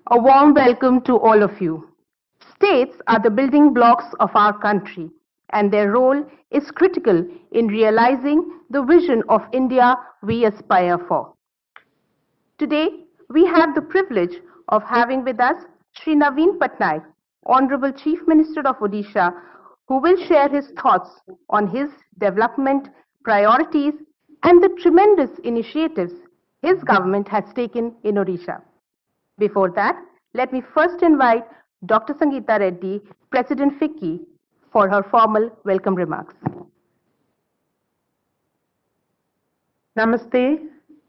A warm welcome to all of you. States are the building blocks of our country, and their role is critical in realizing the vision of India we aspire for. Today, we have the privilege of having with us Sri Naveen Patnaik, Honorable Chief Minister of Odisha, who will share his thoughts on his development priorities and the tremendous initiatives his government has taken in Odisha. Before that, let me first invite Dr. Sangeeta Reddy, President FICCI, for her formal welcome remarks. Namaste.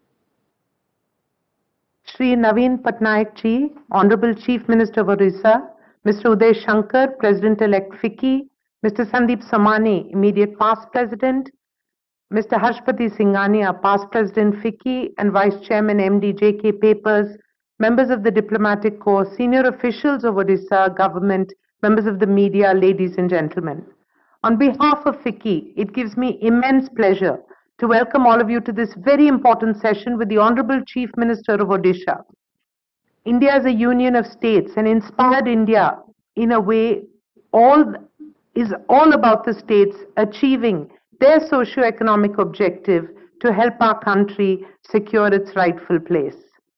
Sri Naveen Patnaik Ji, Honorable Chief Minister of Odisha, Mr. Uday Shankar, President-elect FICCI, Mr. Sandeep Somani, immediate past President, Mr. Harshpati Singhania, past President FICCI and Vice Chairman MD J.K. Papers, members of the Diplomatic Corps, senior officials of Odisha government, members of the media, ladies and gentlemen. On behalf of FICCI, it gives me immense pleasure to welcome all of you to this very important session with the Honorable Chief Minister of Odisha. India is a union of states, and Inspired India, in a way, is all about the states achieving their socio-economic objective to help our country secure its rightful place.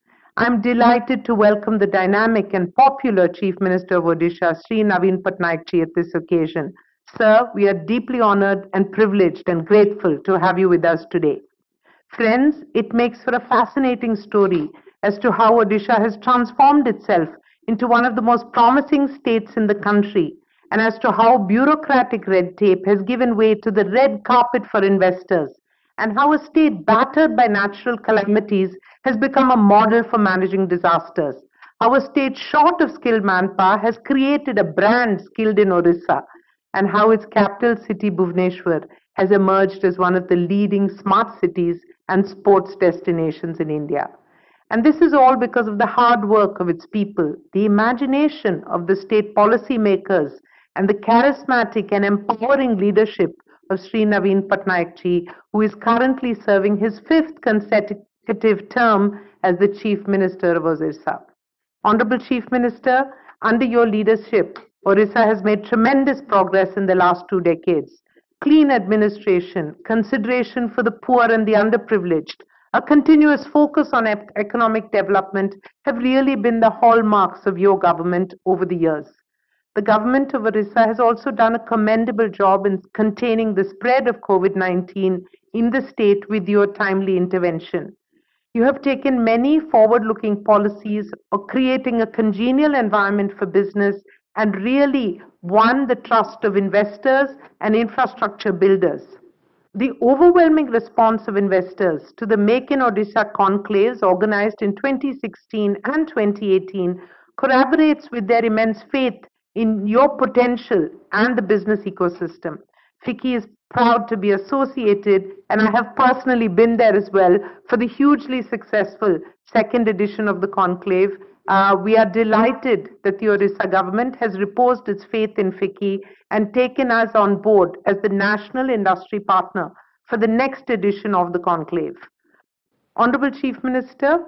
I'm delighted to welcome the dynamic and popular Chief Minister of Odisha, Sri Naveen Patnaik Ji, at this occasion. Sir, we are deeply honored and privileged and grateful to have you with us today. Friends, it makes for a fascinating story as to how Odisha has transformed itself into one of the most promising states in the country, and as to how bureaucratic red tape has given way to the red carpet for investors, and how a state battered by natural calamities has become a model for managing disasters. How a state short of skilled manpower has created a brand skilled in Odisha, and how its capital city Bhubaneswar has emerged as one of the leading smart cities and sports destinations in India. And this is all because of the hard work of its people, the imagination of the state policy makers, and the charismatic and empowering leadership of Sri Naveen Patnaik Ji, who is currently serving his 5th consecutive term as the Chief Minister of Odisha. Honorable Chief Minister, under your leadership, Odisha has made tremendous progress in the last 2 decades. Clean administration, consideration for the poor and the underprivileged, a continuous focus on economic development have really been the hallmarks of your government over the years. The government of Odisha has also done a commendable job in containing the spread of COVID-19 in the state with your timely intervention. You have taken many forward-looking policies of creating a congenial environment for business and really won the trust of investors and infrastructure builders. The overwhelming response of investors to the Make in Odisha conclaves organized in 2016 and 2018 corroborates with their immense faith in your potential and the business ecosystem. FICCI is proud to be associated, and I have personally been there as well, for the hugely successful 2nd edition of the conclave. We are delighted that the Odisha government has reposed its faith in FICCI and taken us on board as the national industry partner for the next edition of the conclave. Honorable Chief Minister,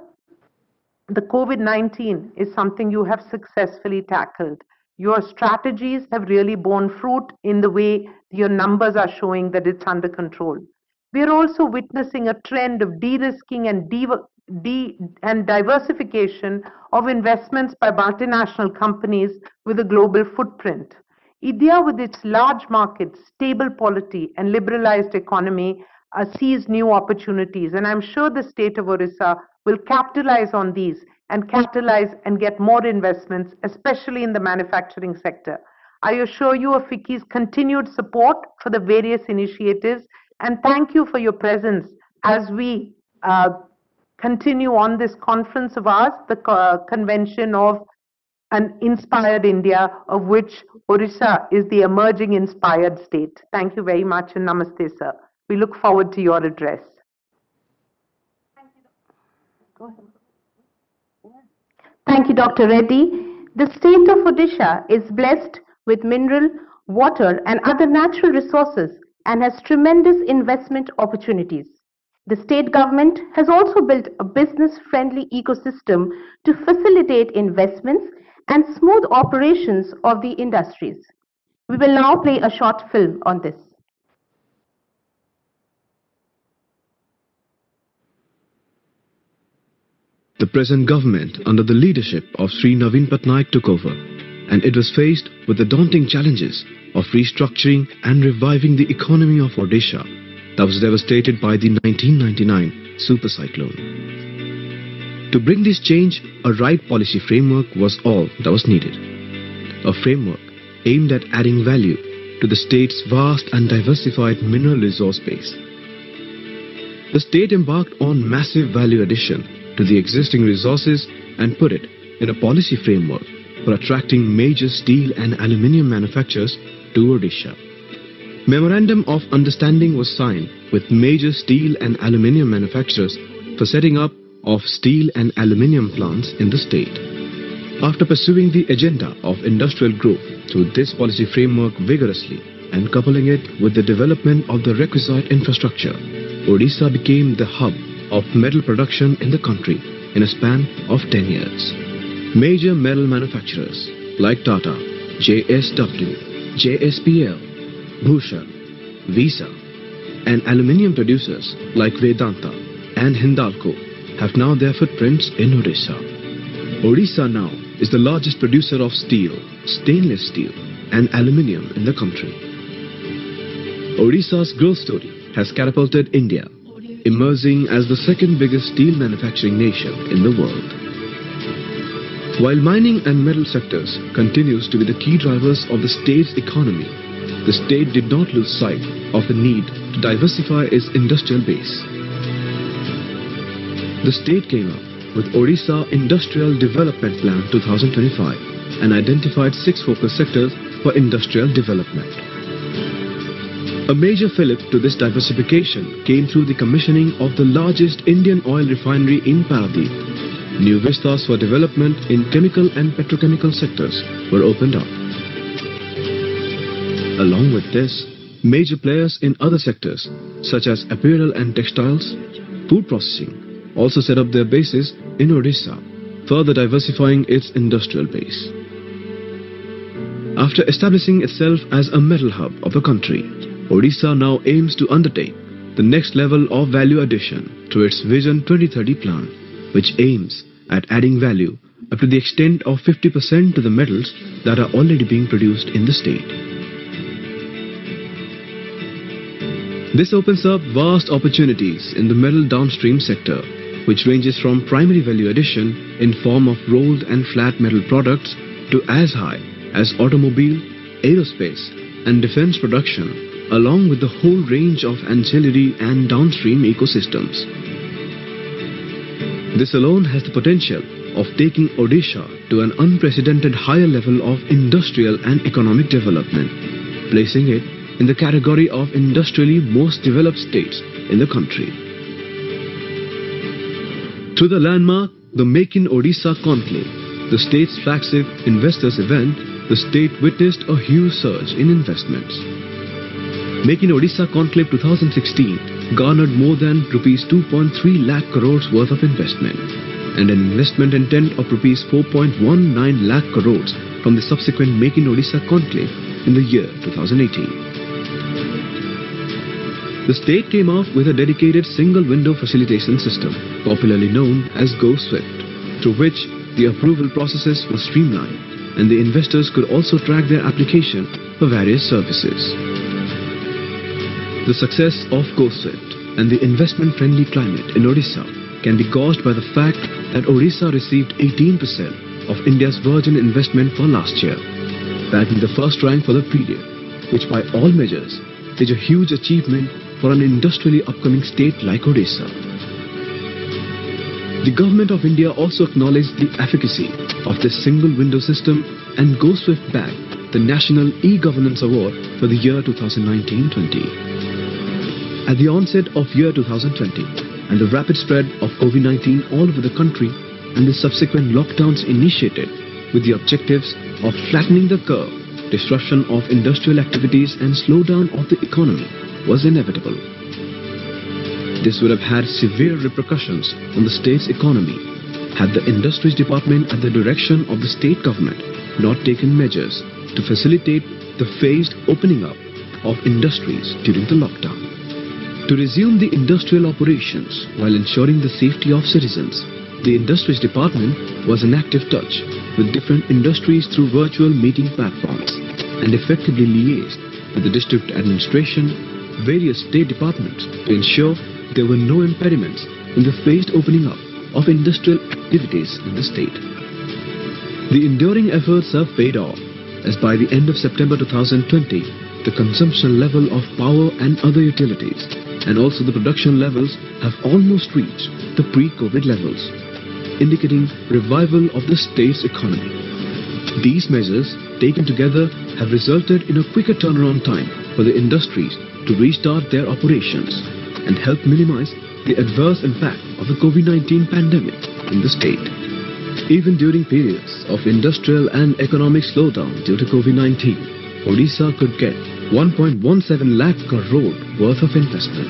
the COVID-19 is something you have successfully tackled. Your strategies have really borne fruit in the way your numbers are showing that it's under control. We are also witnessing a trend of de-risking and diversification of investments by multinational companies with a global footprint. India, with its large markets, stable polity, and liberalized economy, sees new opportunities, and I'm sure the state of Odisha will capitalize on these and catalyze and get more investments, especially in the manufacturing sector. I assure you of FICCI's continued support for the various initiatives, and thank you for your presence as we continue on this conference of ours, the convention of an inspired India, of which Odisha is the emerging inspired state. Thank you very much, and namaste, sir. We look forward to your address. Go ahead. Thank you, Dr. Reddy. The state of Odisha is blessed with mineral, water, and other natural resources and has tremendous investment opportunities. The state government has also built a business-friendly ecosystem to facilitate investments and smooth operations of the industries. We will now play a short film on this. The present government under the leadership of Sri Naveen Patnaik took over, and it was faced with the daunting challenges of restructuring and reviving the economy of Odisha that was devastated by the 1999 super cyclone. To bring this change, a right policy framework was all that was needed. A framework aimed at adding value to the state's vast and diversified mineral resource base. The state embarked on massive value addition to the existing resources and put it in a policy framework for attracting major steel and aluminium manufacturers to Odisha. Memorandum of Understanding was signed with major steel and aluminium manufacturers for setting up of steel and aluminium plants in the state. After pursuing the agenda of industrial growth through this policy framework vigorously and coupling it with the development of the requisite infrastructure, Odisha became the hub of metal production in the country in a span of 10 years. Major metal manufacturers like Tata, JSW, JSPL, Bhushan, Visa, and aluminium producers like Vedanta and Hindalco have now their footprints in Odisha. Odisha now is the largest producer of steel, stainless steel, and aluminium in the country. Odisha's growth story has catapulted India, emerging as the second biggest steel manufacturing nation in the world. While mining and metal sectors continues to be the key drivers of the state's economy, the state did not lose sight of the need to diversify its industrial base. The state came up with Odisha Industrial Development Plan 2025 and identified 6 focus sectors for industrial development. A major fillip to this diversification came through the commissioning of the largest Indian oil refinery in Paradip. New vistas for development in chemical and petrochemical sectors were opened up. Along with this, major players in other sectors such as apparel and textiles, food processing also set up their bases in Odisha, further diversifying its industrial base. After establishing itself as a metal hub of the country, Odisha now aims to undertake the next level of value addition through its Vision 2030 plan, which aims at adding value up to the extent of 50% to the metals that are already being produced in the state. This opens up vast opportunities in the metal downstream sector, which ranges from primary value addition in form of rolled and flat metal products to as high as automobile, aerospace and defense production, along with the whole range of ancillary and downstream ecosystems. This alone has the potential of taking Odisha to an unprecedented higher level of industrial and economic development, placing it in the category of industrially most developed states in the country. Through the landmark, the Make in Odisha Conclave, the state's flagship investors event, the state witnessed a huge surge in investments. Make in Odisha Conclave 2016 garnered more than rupees 2.3 lakh crores worth of investment and an investment intent of rupees 4.19 lakh crores from the subsequent Make in Odisha Conclave in the year 2018. The state came off with a dedicated single-window facilitation system, popularly known as GoSwift, through which the approval processes were streamlined and the investors could also track their application for various services. The success of GoSwift and the investment-friendly climate in Odisha can be gauged by the fact that Odisha received 18% of India's virgin investment for last year, bagging the first rank for the period, which by all measures is a huge achievement for an industrially upcoming state like Odisha. The Government of India also acknowledged the efficacy of this single-window system and GoSwift bagged the National E-Governance Award for the year 2019-20. At the onset of year 2020 and the rapid spread of COVID-19 all over the country and the subsequent lockdowns initiated with the objectives of flattening the curve, disruption of industrial activities and slowdown of the economy was inevitable. This would have had severe repercussions on the state's economy had the Industries Department at the direction of the state government not taken measures to facilitate the phased opening up of industries during the lockdown. To resume the industrial operations while ensuring the safety of citizens, the Industries Department was in active touch with different industries through virtual meeting platforms and effectively liaised with the district administration, various state departments to ensure there were no impediments in the phased opening up of industrial activities in the state. The enduring efforts have paid off, as by the end of September 2020, the consumption level of power and other utilities and also the production levels have almost reached the pre-COVID levels, indicating revival of the state's economy. These measures taken together have resulted in a quicker turnaround time for the industries to restart their operations and help minimize the adverse impact of the COVID-19 pandemic in the state. Even during periods of industrial and economic slowdown due to COVID-19, Odisha could get 1.17 lakh crore worth of investment.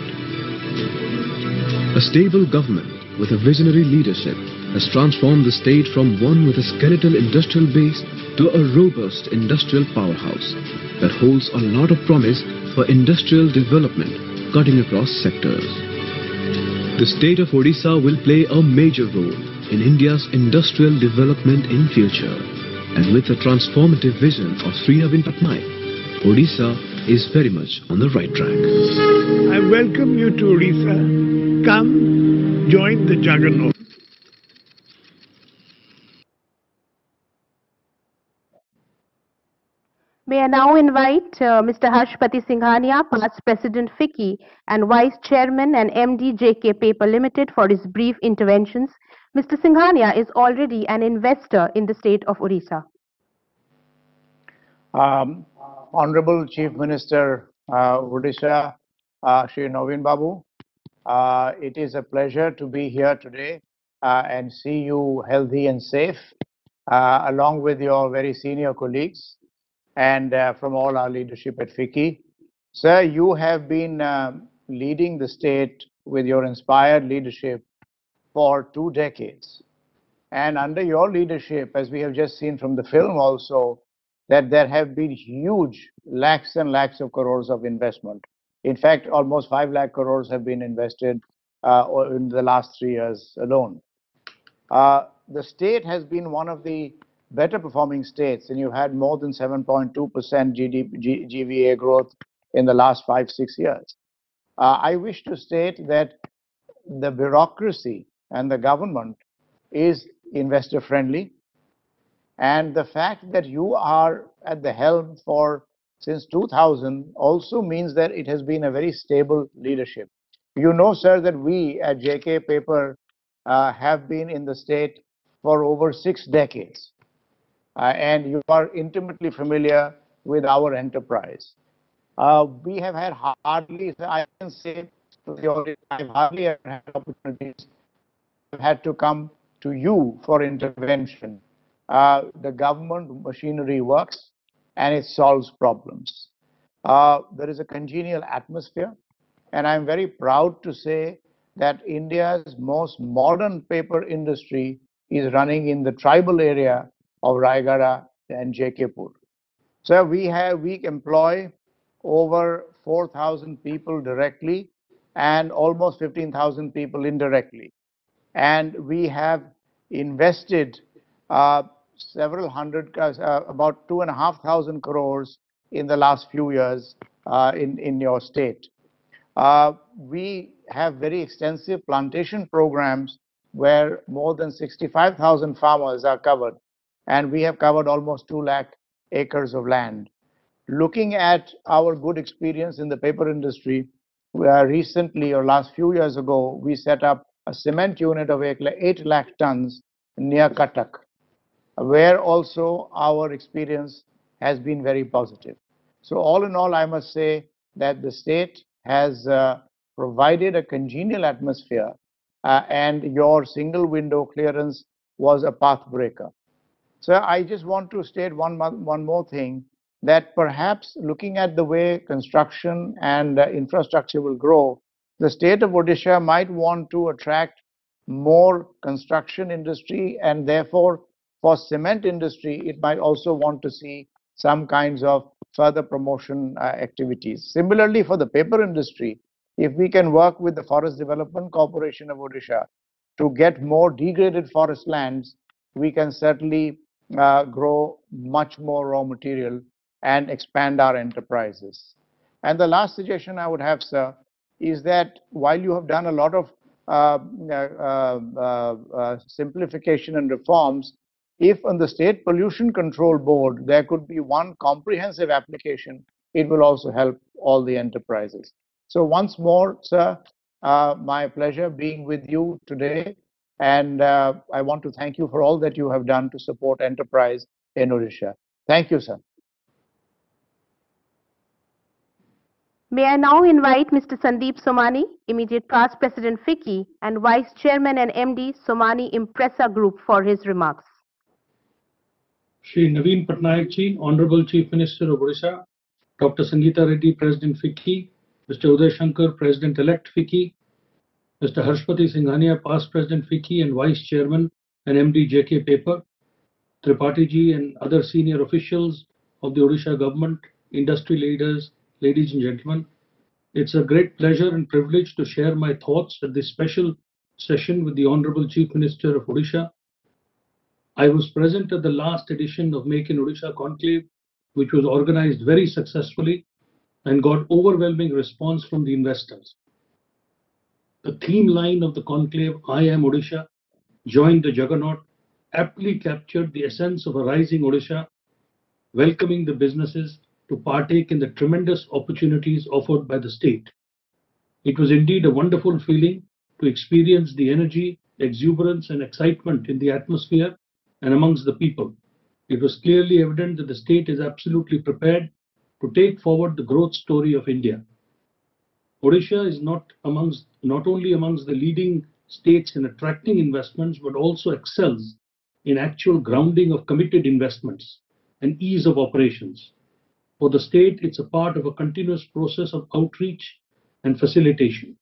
A stable government with a visionary leadership has transformed the state from one with a skeletal industrial base to a robust industrial powerhouse that holds a lot of promise for industrial development cutting across sectors. The state of Odisha will play a major role in India's industrial development in future, and with a transformative vision of Sri Navin Patnaik, Odisha is very much on the right track. I welcome you to Odisha. Come, join the juggernaut. May I now invite Mr. Harshpati Singhania, past President FICCI and Vice Chairman and MD JK Paper Limited for his brief interventions. Mr. Singhania is already an investor in the state of Odisha. Honorable Chief Minister Odisha, Shri Navin Babu, it is a pleasure to be here today and see you healthy and safe, along with your very senior colleagues and from all our leadership at FICCI. Sir, you have been leading the state with your inspired leadership for 2 decades. And under your leadership, as we have just seen from the film also, that there have been huge lakhs and lakhs of crores of investment. In fact, almost 5 lakh crores have been invested in the last 3 years alone. The state has been one of the better performing states, and you had more than 7.2% GVA growth in the last 5-6 years. I wish to state that the bureaucracy and the government is investor friendly, and the fact that you are at the helm for since 2000 also means that it has been a very stable leadership. You know, sir, that we at JK Paper have been in the state for over 6 decades, and you are intimately familiar with our enterprise. We have had hardly, I can say, I've hardly ever had opportunities. I've had to come to you for intervention. The government machinery works and it solves problems. There is a congenial atmosphere, and I'm very proud to say that India's most modern paper industry is running in the tribal area of Raigada and JK-Pur. So we employ over 4,000 people directly and almost 15,000 people indirectly. And we have invested several hundred, about 2,500 crores in the last few years in your state. We have very extensive plantation programs where more than 65,000 farmers are covered, and we have covered almost 2 lakh acres of land. Looking at our good experience in the paper industry, recently or last few years ago, we set up a cement unit of 8 lakh tons near Cuttack, where also our experience has been very positive. So all in all, I must say that the state has provided a congenial atmosphere, and your single window clearance was a path breaker. So I just want to state one more thing, that perhaps looking at the way construction and infrastructure will grow, the state of Odisha might want to attract more construction industry, and therefore for cement industry, it might also want to see some kinds of further promotion activities. Similarly, for the paper industry, if we can work with the Forest Development Corporation of Odisha to get more degraded forest lands, we can certainly grow much more raw material and expand our enterprises. And the last suggestion I would have, sir, is that while you have done a lot of simplification and reforms, if on the State Pollution Control Board there could be one comprehensive application, it will also help all the enterprises. So once more, sir, my pleasure being with you today, and I want to thank you for all that you have done to support enterprise in Odisha. Thank you, sir. May I now invite Mr. Sandeep Somani, immediate past President FICCI and Vice Chairman and MD Somani Impresa Group for his remarks. Shri Naveen Patnaik Ji, Honorable Chief Minister of Odisha, Dr. Sangeeta Reddy, President FICCI, Mr. Uday Shankar, President-elect FICCI, Mr. Harshpati Singhania, past President FICCI and Vice Chairman and MD JK Paper, Tripathi Ji and other senior officials of the Odisha government, industry leaders, ladies and gentlemen, it's a great pleasure and privilege to share my thoughts at this special session with the Honorable Chief Minister of Odisha. I was present at the last edition of Make in Odisha Conclave, which was organized very successfully and got overwhelming response from the investors. The theme line of the conclave, I am Odisha, join the Juggernaut, aptly captured the essence of a rising Odisha, welcoming the businesses to partake in the tremendous opportunities offered by the state. It was indeed a wonderful feeling to experience the energy, exuberance and excitement in the atmosphere and amongst the people. It was clearly evident that the state is absolutely prepared to take forward the growth story of India. Odisha is not only amongst the leading states in attracting investments, but also excels in actual grounding of committed investments and ease of operations. For the state, it's a part of a continuous process of outreach and facilitation.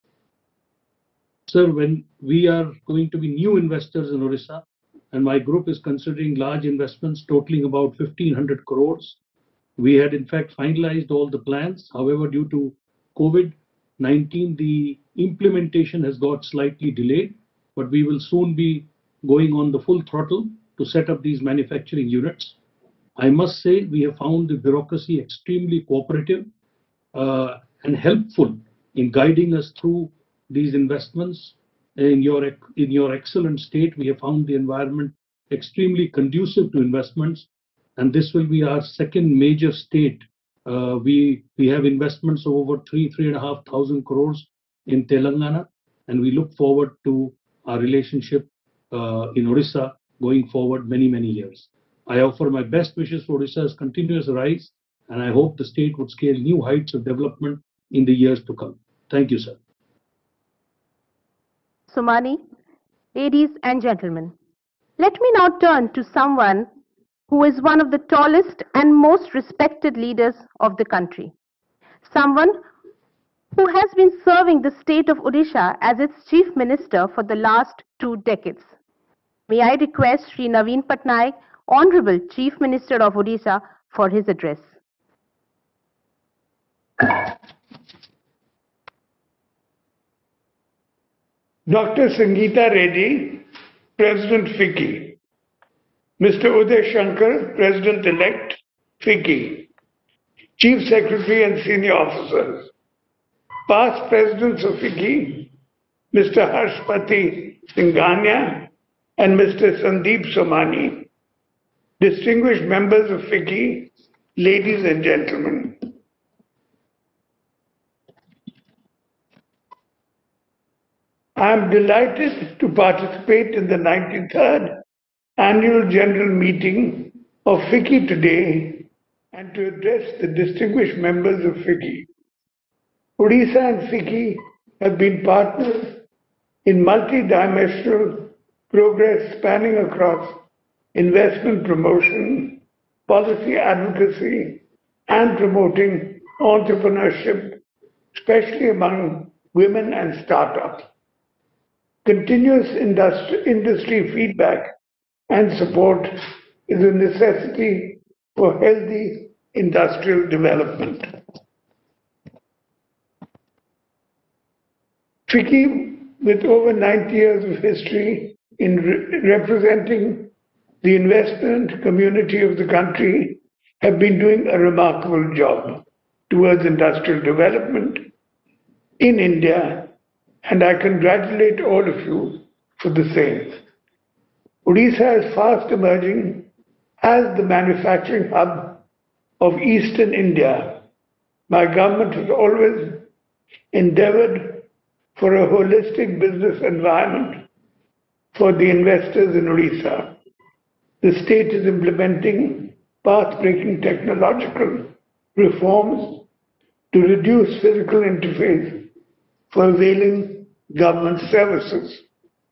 Sir, when we are going to be new investors in Odisha, and my group is considering large investments totaling about 1,500 crores, we had in fact finalized all the plans. However, due to COVID-19, the implementation has got slightly delayed, but we will soon be going on the full throttle to set up these manufacturing units. I must say we have found the bureaucracy extremely cooperative and helpful in guiding us through these investments. In your excellent state, we have found the environment extremely conducive to investments, and this will be our second major state. We have investments of over 3,500 crores in Telangana, and we look forward to our relationship in Odisha going forward many years. I offer my best wishes for Odisha's continuous rise, and I hope the state would scale new heights of development in the years to come. Thank you, sir. Somani, ladies and gentlemen, let me now turn to someone who is one of the tallest and most respected leaders of the country. Someone who has been serving the state of Odisha as its Chief Minister for the last 2 decades. May I request Shri Naveen Patnaik, Honorable Chief Minister of Odisha, for his address. Dr. Sangeeta Reddy, President FICCI. Mr. Uday Shankar, President-elect FICCI. Chief Secretary and senior officers. Past Presidents of FICCI, Mr. Harshpati Singhania and Mr. Sandeep Somani. Distinguished members of FICCI, ladies and gentlemen. I am delighted to participate in the 93rd Annual General Meeting of FICCI today and to address the distinguished members of FICCI. Odisha and FICCI have been partners in multi-dimensional progress spanning across investment promotion, policy advocacy, and promoting entrepreneurship, especially among women and startups. Continuous industry feedback and support is a necessity for healthy industrial development. FICCI, with over 90 years of history in representing the investment community of the country, have been doing a remarkable job towards industrial development in India, and I congratulate all of you for the same. Odisha is fast emerging as the manufacturing hub of Eastern India. My government has always endeavored for a holistic business environment for the investors in Odisha. The state is implementing path-breaking technological reforms to reduce physical interface for availing government services.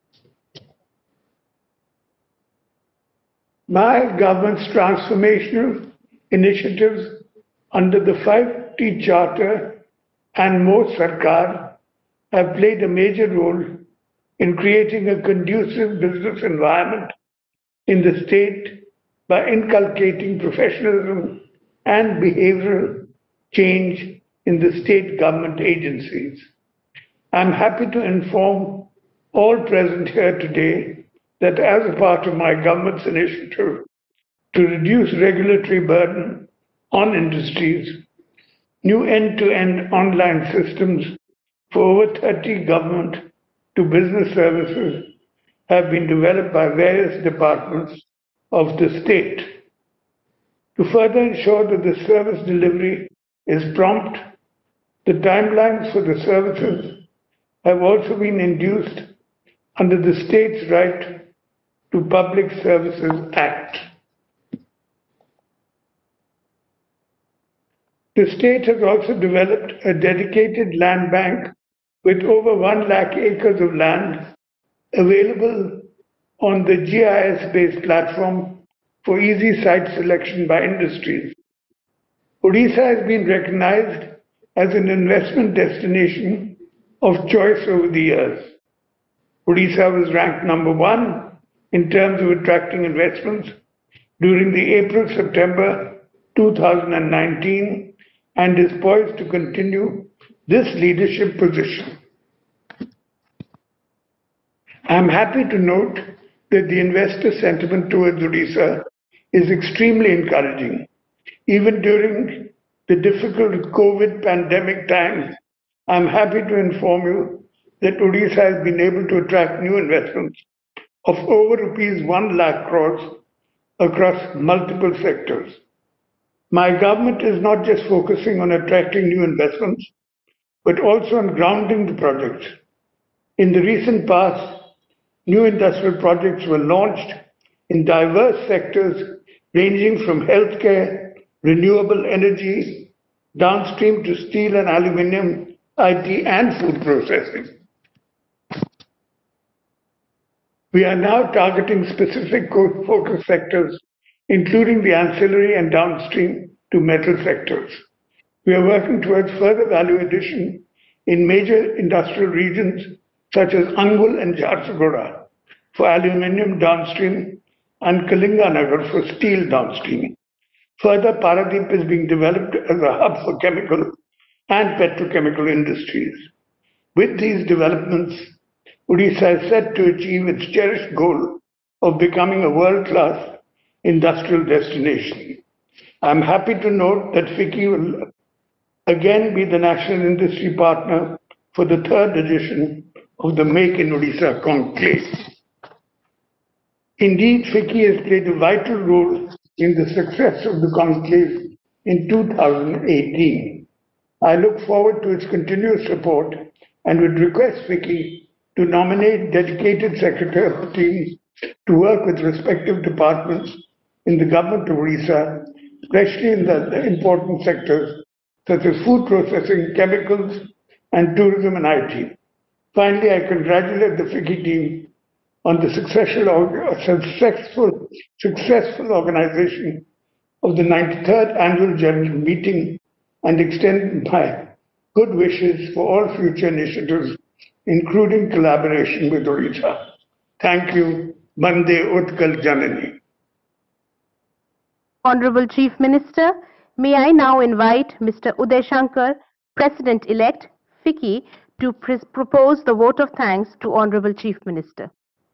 My government's transformational initiatives under the 5T Charter and Mo Sarkar have played a major role in creating a conducive business environment in the state by inculcating professionalism and behavioral change in the state government agencies. I'm happy to inform all present here today that as a part of my government's initiative to reduce regulatory burden on industries, new end-to-end online systems for over 30 government to business services have been developed by various departments of the state. To further ensure that the service delivery is prompt, the timelines for the services have also been induced under the state's Right to Public Services Act. The state has also developed a dedicated land bank with over 1 lakh acres of land available on the GIS-based platform for easy site selection by industries. Odisha has been recognized as an investment destination of choice over the years. Odisha was ranked number 1 in terms of attracting investments during the April-September 2019 and is poised to continue this leadership position. I am happy to note that the investor sentiment towards Odisha is extremely encouraging. Even during the difficult COVID pandemic times, I am happy to inform you that Odisha has been able to attract new investments of over rupees 1 lakh crores across multiple sectors. My government is not just focusing on attracting new investments, but also on grounding the projects. In the recent past, new industrial projects were launched in diverse sectors ranging from healthcare, renewable energy, downstream to steel and aluminium, IT and food processing. We are now targeting specific focus sectors, including the ancillary and downstream to metal sectors. We are working towards further value addition in major industrial regions such as Angul and Jharsuguda for aluminium downstream and Kalinganagar for steel downstream. Further, Paradeep is being developed as a hub for chemical and petrochemical industries. With these developments, Odisha is set to achieve its cherished goal of becoming a world-class industrial destination. I am happy to note that FICCI will again be the national industry partner for the 3rd edition of the Make in Odisha Conclave. Indeed, FICCI has played a vital role in the success of the conclave in 2018. I look forward to its continuous support and would request FICCI to nominate dedicated secretarial teams to work with respective departments in the government of Odisha, especially in the important sectors such as food processing, chemicals, and tourism and IT. Finally, I congratulate the FICCI team on the successful organization of the 93rd Annual General Meeting and extend my good wishes for all future initiatives, including collaboration with Odisha. Thank you. Bande Utkal Janani. Honorable Chief Minister, may I now invite Mr. Uday Shankar, President-elect, FICCI, to propose the vote of thanks to Honorable Chief Minister.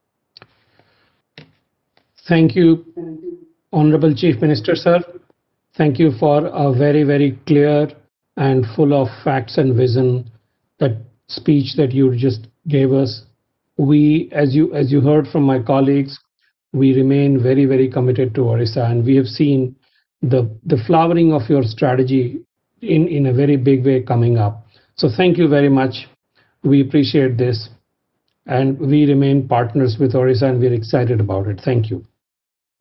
Thank you, Honorable Chief Minister, sir. Thank you for a very, very clear and full of facts and vision, that speech that you just gave us. We, as you heard from my colleagues, we remain very, very committed to Odisha, and we have seen the flowering of your strategy in a very big way coming up. So thank you very much. We appreciate this, and we remain partners with Odisha, and we're excited about it. Thank you.